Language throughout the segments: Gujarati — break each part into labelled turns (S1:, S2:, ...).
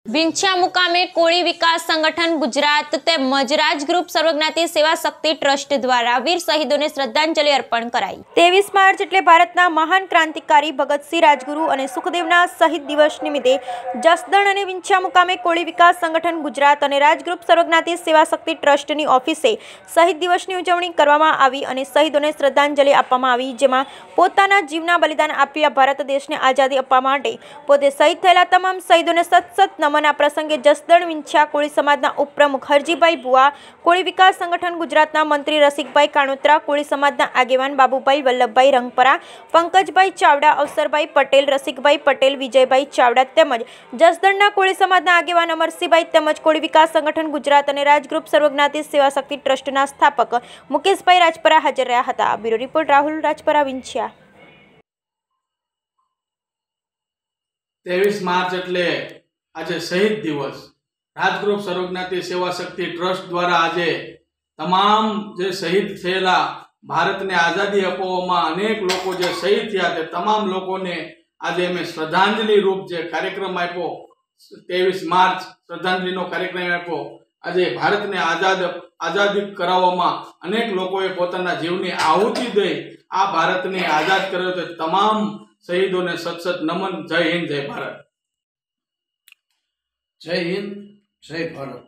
S1: વિંછિયા મુકામે કોળી વિકાસ સંગઠન ગુજરાત તેમજ રાજ ગ્રુપ સર્વજ્ઞાતિ સેવા શક્તિ ટ્રસ્ટ દ્વારા વીર શહીદોને શ્રદ્ધાંજલિ અર્પણ કરાઈ। 23 માર્ચ એટલે ભારતના મહાન ક્રાંતિકારી ભગતસિંહ રાજગુરુ અને સુખદેવના શહીદ દિવસ નિમિત્તે જસદણ અને વિંછિયા મુકામે કોળી વિકાસ સંગઠન ગુજરાત અને રાજ ગ્રુપ સર્વજ્ઞાતિ સેવા શક્તિ ટ્રસ્ટની ઓફિસે શહીદ દિવસની ઉજવણી કરવામાં આવી અને શહીદોને શ્રદ્ધાંજલિ આપવામાં આવી, જેમાં પોતાના જીવના બલિદાન આપી ભારત દેશને આઝાદી આપવા માટે પોતે શહીદ થયેલા તમામ શહીદોને સતસત નમન। આ પ્રસંગે જસદણ વિંછિયા કોળી સમાજના ઉપપ્રમુખ હરજીભાઈ ભુવા, કોળી વિકાસ સંગઠન ગુજરાતના મંત્રી રસિકભાઈ કાણોત્રા, કોળી સમાજના આગેવાન બાબુભાઈ વલ્લભભાઈ રંગપરા, પંકજભાઈ ચાવડા, અવસરભાઈ પટેલ, રસિકભાઈ પટેલ, વિજયભાઈ ચાવડા તેમજ જસદણના કોળી સમાજના આગેવાન અમરસિંહભાઈ તેમજ કોળી વિકાસ સંગઠન ગુજરાત અને રાજ ગ્રુપ સર્વજ્ઞાતિ સેવા શક્તિ ટ્રસ્ટના સ્થાપક મુકેશભાઈ રાજપરા હાજર રહ્યા હતા। Bureau report Rahul Rajpara, Vinchhiya.
S2: 23 मार्च એટલે आज शहीद दिवस राजग्रुप सर्वज्ञाति सेवा शक्ति ट्रस्ट द्वारा आज तमाम जे शहीद थयेला भारत ने आजादी अपाववामां अनेक लोको जे शहीद थया ते तमाम लोको ने आज अमे श्रद्धांजलि रूप जे कार्यक्रम आप्यो। 23 मार्च श्रद्धांजलि नो कार्यक्रम आप्यो। आज भारत ने आजादी कराववामां अनेक लोकोए पोताना जीवनी आहुति दई आ भारत ने आजाद कर्यो। ते तमाम शहीदों ने सत नमन। जय हिंद, जय भारत।
S3: जय हिंद, जय भारत।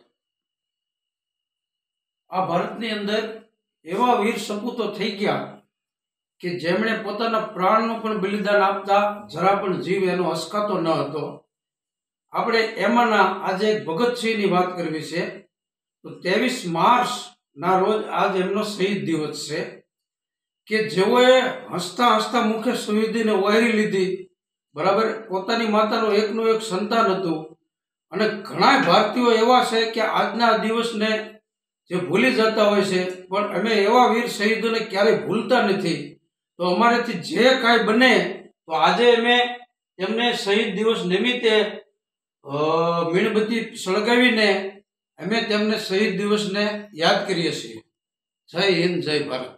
S3: आ भारतनी अंदर एवा वीर सपूतो थई गया कि जेमणे पोताना प्राणनो पण बलिदान आपता जरा पण जीव एनो हसकातो न हतो। आपणे एमाना आज एक भगतसिंहनी वात करवी छे। तो 23 मार्च ना रोज आज एमनो शहीद दिवस छे कि जेओए हसता हसता मुखे शहीदीने वहेरी लीधी। बराबर पोतानी मातानो एकनो एक संतान हतुं અને ઘણા ભારતીયો એવા છે કે આજના દિવસને જે ભૂલી જતા હોય છે, પણ અમે એવા વીર શહીદોને ક્યારે ભૂલતા નથી। તો અમારેથી જે કાંઈ બને તો આજે અમે એમને શહીદ દિવસ નિમિત્તે મીણબત્તી સળગાવીને અમે તેમને શહીદ દિવસને યાદ કરીએ છીએ। જય હિન્દ, જય ભારત।